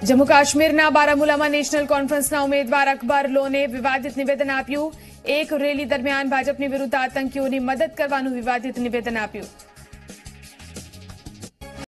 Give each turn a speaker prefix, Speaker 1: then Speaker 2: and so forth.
Speaker 1: જમ્મુ કાશ્મીરના બારામુલામાં નેશનલ કોન્ફરન્સના ઉમેદવાર અકબર લોને વિવાદિત નિવેદન આપ્યું। એક રેલી દરમિયાન ભાજપની વિરુદ્ધ આતંકીઓની મદદ કરવાનું વિવાદિત નિવેદન આપ્યું।